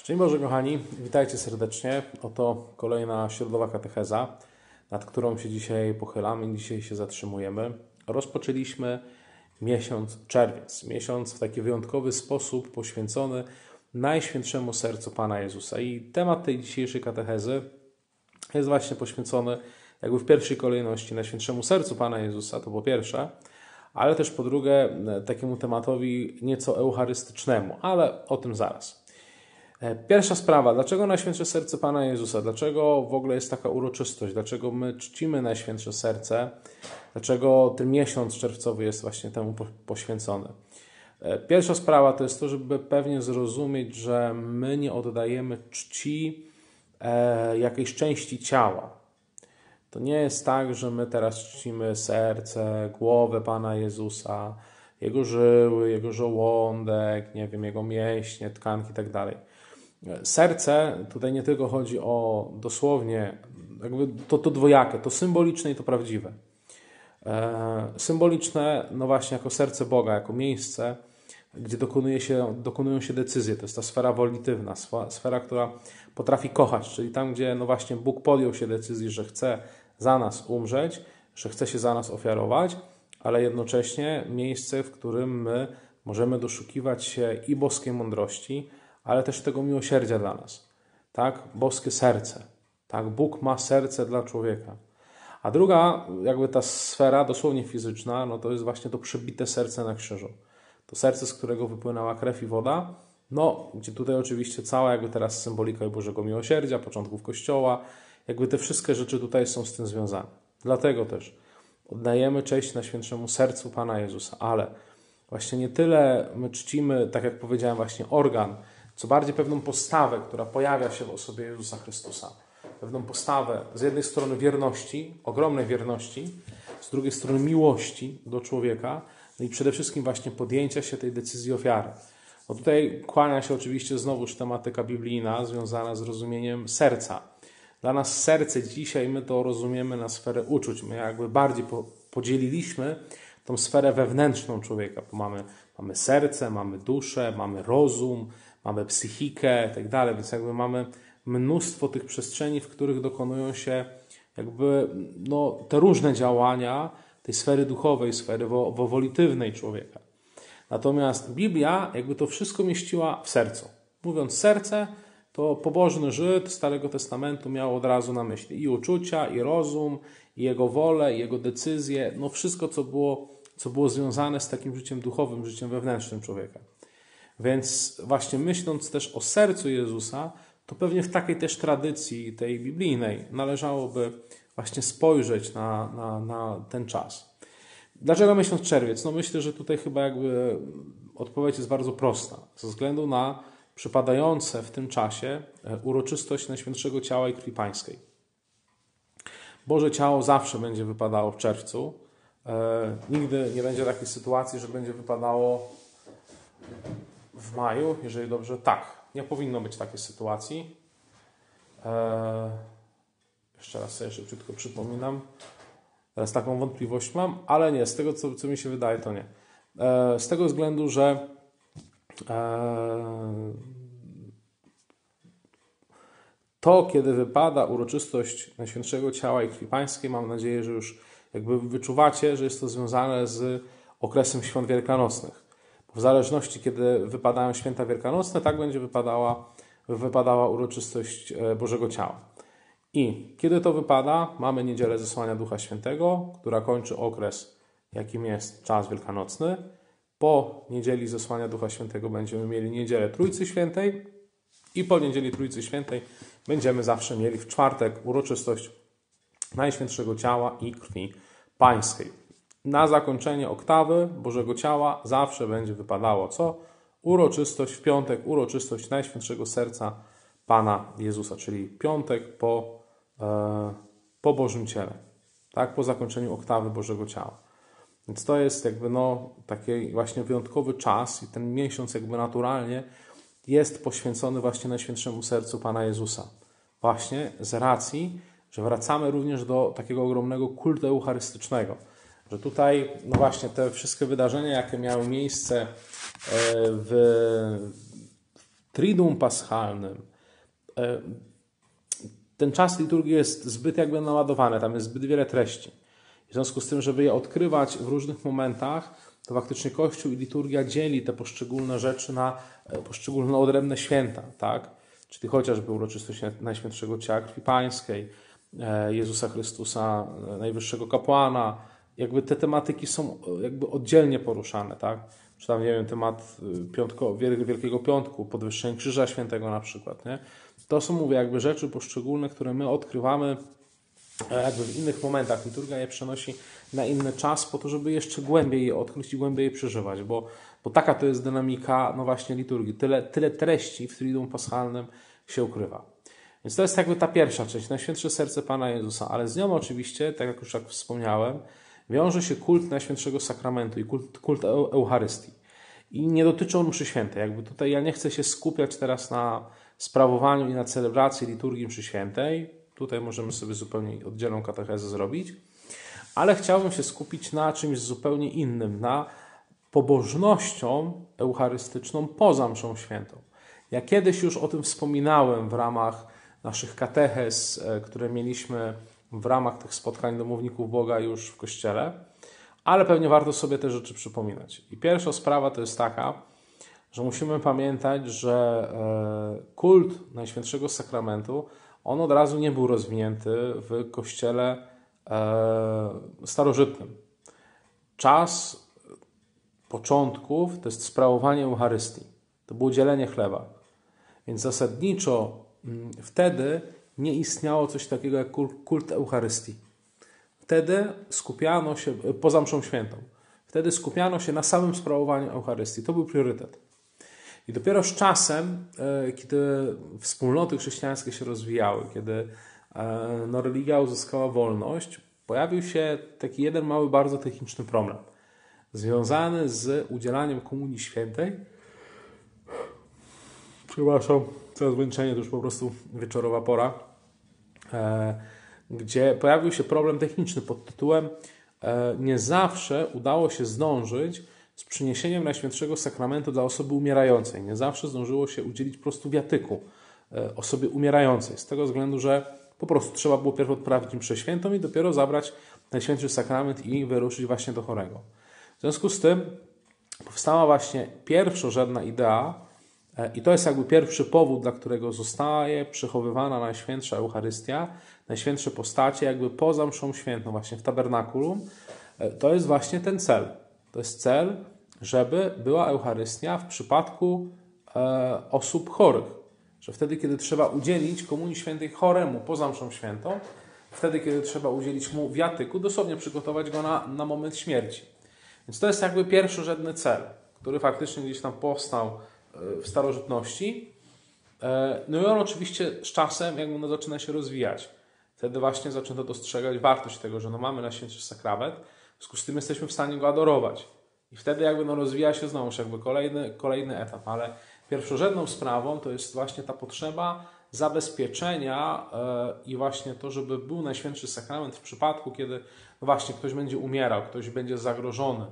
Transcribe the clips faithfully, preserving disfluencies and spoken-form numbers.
Szczęść Boże, kochani, witajcie serdecznie. Oto kolejna środowa katecheza, nad którą się dzisiaj pochylamy, dzisiaj się zatrzymujemy. Rozpoczęliśmy miesiąc czerwiec, miesiąc w taki wyjątkowy sposób poświęcony Najświętszemu Sercu Pana Jezusa. I temat tej dzisiejszej katechezy jest właśnie poświęcony jakby w pierwszej kolejności Najświętszemu Sercu Pana Jezusa, to po pierwsze, ale też po drugie takiemu tematowi nieco eucharystycznemu, ale o tym zaraz. Pierwsza sprawa, dlaczego Najświętsze Serce Pana Jezusa? Dlaczego w ogóle jest taka uroczystość? Dlaczego my czcimy Najświętsze Serce? Dlaczego ten miesiąc czerwcowy jest właśnie temu poświęcony? Pierwsza sprawa to jest to, żeby pewnie zrozumieć, że my nie oddajemy czci e, jakiejś części ciała. To nie jest tak, że my teraz czcimy serce, głowę Pana Jezusa, Jego żyły, Jego żołądek, nie wiem, Jego mięśnie, tkanki i tak dalej. Serce, tutaj nie tylko chodzi o dosłownie, jakby to, to dwojakie, to symboliczne i to prawdziwe. E, symboliczne, no właśnie jako serce Boga, jako miejsce, gdzie dokonuje się, dokonują się decyzje. To jest ta sfera wolitywna, sfera, która potrafi kochać, czyli tam, gdzie no właśnie Bóg podjął się decyzji, że chce za nas umrzeć, że chce się za nas ofiarować, ale jednocześnie miejsce, w którym my możemy doszukiwać się i boskiej mądrości, ale też tego miłosierdzia dla nas. Tak? Boskie serce. Tak? Bóg ma serce dla człowieka. A druga, jakby ta sfera dosłownie fizyczna, no to jest właśnie to przebite serce na krzyżu. To serce, z którego wypłynęła krew i woda, no, gdzie tutaj oczywiście cała jakby teraz symbolika Bożego Miłosierdzia, początków Kościoła, jakby te wszystkie rzeczy tutaj są z tym związane. Dlatego też oddajemy cześć Najświętszemu Sercu Pana Jezusa, ale właśnie nie tyle my czcimy, tak jak powiedziałem, właśnie organ, co bardziej pewną postawę, która pojawia się w osobie Jezusa Chrystusa. Pewną postawę z jednej strony wierności, ogromnej wierności, z drugiej strony miłości do człowieka, no i przede wszystkim właśnie podjęcia się tej decyzji ofiary. No tutaj kłania się oczywiście znowuż tematyka biblijna związana z rozumieniem serca. Dla nas serce dzisiaj my to rozumiemy na sferę uczuć. My jakby bardziej podzieliliśmy tą sferę wewnętrzną człowieka, bo mamy, mamy serce, mamy duszę, mamy rozum, mamy psychikę i tak dalej, więc jakby mamy mnóstwo tych przestrzeni, w których dokonują się jakby no, te różne działania tej sfery duchowej, sfery wo, wolitywnej człowieka. Natomiast Biblia jakby to wszystko mieściła w sercu. Mówiąc serce, to pobożny Żyd Starego Testamentu miał od razu na myśli i uczucia, i rozum, i jego wolę, i jego decyzje, no wszystko, co było, co było związane z takim życiem duchowym, życiem wewnętrznym człowieka. Więc właśnie myśląc też o sercu Jezusa, to pewnie w takiej też tradycji tej biblijnej należałoby właśnie spojrzeć na, na, na ten czas. Dlaczego miesiąc czerwiec? No myślę, że tutaj chyba jakby odpowiedź jest bardzo prosta. Ze względu na przypadające w tym czasie uroczystość Najświętszego Ciała i Krwi Pańskiej. Boże Ciało zawsze będzie wypadało w czerwcu. E, nigdy nie będzie takiej sytuacji, że będzie wypadało w maju, jeżeli dobrze. Tak, nie powinno być takiej sytuacji. E, jeszcze raz sobie szybciutko przypominam. Teraz taką wątpliwość mam, ale nie, z tego co, co mi się wydaje, to nie. E, z tego względu, że e, to, kiedy wypada uroczystość Najświętszego Ciała i Krwi Pańskiej, mam nadzieję, że już jakby wyczuwacie, że jest to związane z okresem świąt wielkanocnych. W zależności, kiedy wypadają święta wielkanocne, tak będzie wypadała, wypadała uroczystość Bożego Ciała. I kiedy to wypada, mamy niedzielę Zesłania Ducha Świętego, która kończy okres, jakim jest czas wielkanocny. Po niedzieli Zesłania Ducha Świętego będziemy mieli niedzielę Trójcy Świętej i po niedzieli Trójcy Świętej będziemy zawsze mieli w czwartek uroczystość Najświętszego Ciała i Krwi Pańskiej. Na zakończenie oktawy Bożego Ciała zawsze będzie wypadało co? Uroczystość w piątek, uroczystość Najświętszego Serca Pana Jezusa, czyli piątek po, e, po Bożym Ciele, tak? Po zakończeniu oktawy Bożego Ciała. Więc to jest jakby no, taki właśnie wyjątkowy czas i ten miesiąc jakby naturalnie jest poświęcony właśnie Najświętszemu Sercu Pana Jezusa. Właśnie z racji, że wracamy również do takiego ogromnego kultu eucharystycznego. Że tutaj, no właśnie, te wszystkie wydarzenia, jakie miały miejsce w, Triduum Paschalnym. Ten czas liturgii jest zbyt jakby naładowany, tam jest zbyt wiele treści. W związku z tym, żeby je odkrywać w różnych momentach, to faktycznie Kościół i liturgia dzieli te poszczególne rzeczy na poszczególne odrębne święta, tak? Czyli chociażby uroczystość Najświętszego Ciała Krwi Pańskiej, Jezusa Chrystusa, Najwyższego Kapłana. Jakby te tematyki są jakby oddzielnie poruszane, tak? Czy tam, nie wiem, temat piątko, Wielkiego Piątku, podwyższenie Krzyża Świętego na przykład, nie? To są, mówię, jakby rzeczy poszczególne, które my odkrywamy jakby w innych momentach. Liturgia je przenosi na inny czas po to, żeby jeszcze głębiej je odkryć i głębiej je przeżywać, bo, bo taka to jest dynamika, no właśnie, liturgii. Tyle, tyle treści w Triduum Paschalnym się ukrywa. Więc to jest jakby ta pierwsza część, Najświętsze Serce Pana Jezusa, ale z nią oczywiście, tak jak już tak wspomniałem, wiąże się kult Najświętszego Sakramentu i kult, kult Eucharystii. I nie dotyczy on mszy świętej. Jakby tutaj ja nie chcę się skupiać teraz na sprawowaniu i na celebracji liturgii mszy świętej. Tutaj możemy sobie zupełnie oddzielną katechezę zrobić. Ale chciałbym się skupić na czymś zupełnie innym, na pobożnością eucharystyczną poza mszą świętą. Ja kiedyś już o tym wspominałem w ramach naszych katechez, które mieliśmy w ramach tych spotkań domowników Boga już w Kościele, ale pewnie warto sobie te rzeczy przypominać. I pierwsza sprawa to jest taka, że musimy pamiętać, że kult Najświętszego Sakramentu, on od razu nie był rozwinięty w Kościele starożytnym. Czas początków to jest sprawowanie Eucharystii. To było dzielenie chleba. Więc zasadniczo wtedy nie istniało coś takiego jak kult Eucharystii. Wtedy skupiano się, poza mszą świętą, wtedy skupiano się na samym sprawowaniu Eucharystii. To był priorytet. I dopiero z czasem, kiedy wspólnoty chrześcijańskie się rozwijały, kiedy no, religia uzyskała wolność, pojawił się taki jeden mały, bardzo techniczny problem związany z udzielaniem Komunii Świętej. Przepraszam, coraz zmęczenie, to już po prostu wieczorowa pora. Gdzie pojawił się problem techniczny pod tytułem nie zawsze udało się zdążyć z przyniesieniem Najświętszego Sakramentu dla osoby umierającej. Nie zawsze zdążyło się udzielić po prostu wiatyku osobie umierającej. Z tego względu, że po prostu trzeba było pierw odprawić mszę świętą i dopiero zabrać Najświętszy Sakrament i wyruszyć właśnie do chorego. W związku z tym powstała właśnie pierwszorzędna idea i to jest jakby pierwszy powód, dla którego zostaje przechowywana Najświętsza Eucharystia, najświętsze postacie jakby poza mszą świętą, właśnie w tabernakulum. To jest właśnie ten cel. To jest cel, żeby była Eucharystia w przypadku e, osób chorych. Że wtedy, kiedy trzeba udzielić Komunii Świętej choremu poza mszą świętą, wtedy, kiedy trzeba udzielić mu wiatyku, dosłownie przygotować go na, na moment śmierci. Więc to jest jakby pierwszorzędny cel, który faktycznie gdzieś tam powstał w starożytności. No i on oczywiście z czasem jakby no zaczyna się rozwijać. Wtedy właśnie zaczęto dostrzegać wartość tego, że no mamy Najświętszy Sakrament, w związku z tym jesteśmy w stanie go adorować. I wtedy jakby no rozwija się znowu jakby kolejny, kolejny etap, ale pierwszorzędną sprawą to jest właśnie ta potrzeba zabezpieczenia i właśnie to, żeby był Najświętszy Sakrament w przypadku, kiedy no właśnie ktoś będzie umierał, ktoś będzie zagrożony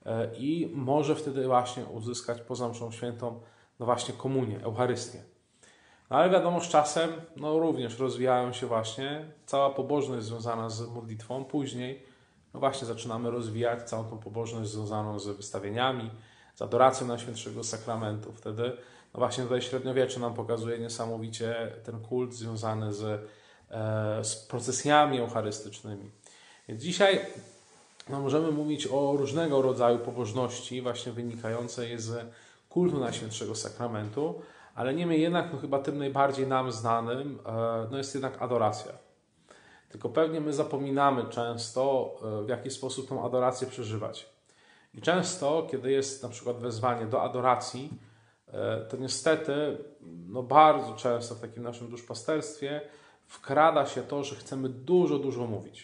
i może wtedy właśnie uzyskać poza mszą świętą no właśnie komunię, Eucharystię. No ale wiadomo, z czasem no również rozwijają się właśnie cała pobożność związana z modlitwą. Później no właśnie zaczynamy rozwijać całą tą pobożność związaną z wystawieniami, z adoracją Najświętszego Sakramentu. Wtedy no właśnie tutaj średniowiecze nam pokazuje niesamowicie ten kult związany z, e, z procesjami eucharystycznymi. Więc dzisiaj no możemy mówić o różnego rodzaju pobożności właśnie wynikającej z kultu Najświętszego Sakramentu, ale niemniej jednak no chyba tym najbardziej nam znanym no jest jednak adoracja. Tylko pewnie my zapominamy często, w jaki sposób tą adorację przeżywać. I często, kiedy jest na przykład wezwanie do adoracji, to niestety no bardzo często w takim naszym duszpasterstwie wkrada się to, że chcemy dużo, dużo mówić.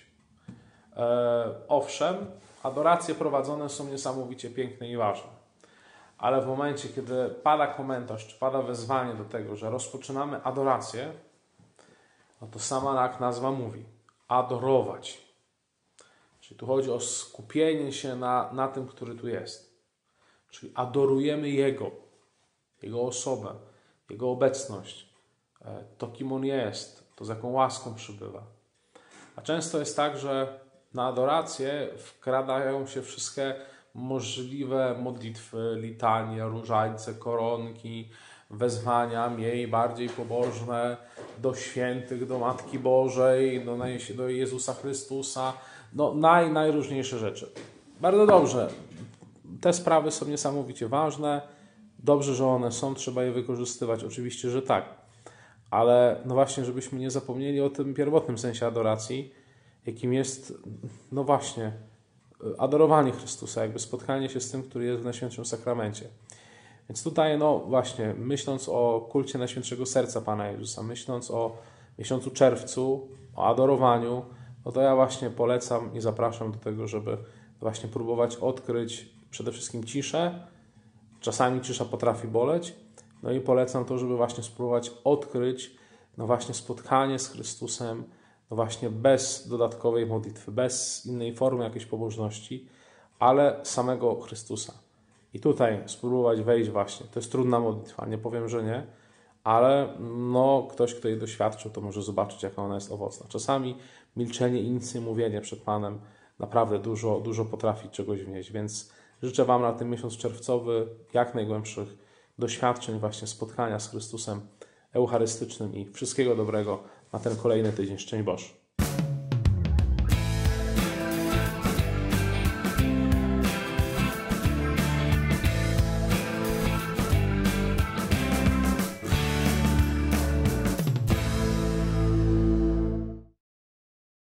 Owszem, adoracje prowadzone są niesamowicie piękne i ważne. Ale w momencie, kiedy pada komentarz, czy pada wezwanie do tego, że rozpoczynamy adorację, no to sama jak nazwa mówi, adorować. Czyli tu chodzi o skupienie się na, na tym, który tu jest. Czyli adorujemy Jego, Jego osobę, Jego obecność, to kim On jest, to z jaką łaską przybywa. A często jest tak, że na adorację wkradają się wszystkie możliwe modlitwy, litanie, różańce, koronki, wezwania mniej, bardziej pobożne do świętych, do Matki Bożej, do, do Jezusa Chrystusa, no naj, najróżniejsze rzeczy. Bardzo dobrze. Te sprawy są niesamowicie ważne. Dobrze, że one są, trzeba je wykorzystywać. Oczywiście, że tak. Ale no właśnie, żebyśmy nie zapomnieli o tym pierwotnym sensie adoracji, jakim jest, no właśnie, adorowanie Chrystusa, jakby spotkanie się z tym, który jest w Najświętszym Sakramencie. Więc tutaj, no właśnie, myśląc o kulcie Najświętszego Serca Pana Jezusa, myśląc o miesiącu czerwcu, o adorowaniu, no to ja właśnie polecam i zapraszam do tego, żeby właśnie próbować odkryć przede wszystkim ciszę. Czasami cisza potrafi boleć. No i polecam to, żeby właśnie spróbować odkryć no właśnie spotkanie z Chrystusem, no właśnie bez dodatkowej modlitwy, bez innej formy jakiejś pobożności, ale samego Chrystusa. I tutaj spróbować wejść właśnie. To jest trudna modlitwa, nie powiem, że nie, ale no, ktoś, kto jej doświadczył, to może zobaczyć, jaka ona jest owocna. Czasami milczenie i nic nie mówienie przed Panem naprawdę dużo, dużo potrafi czegoś wnieść, więc życzę Wam na ten miesiąc czerwcowy jak najgłębszych doświadczeń właśnie spotkania z Chrystusem eucharystycznym i wszystkiego dobrego na ten kolejny tydzień. Szczęść Boże.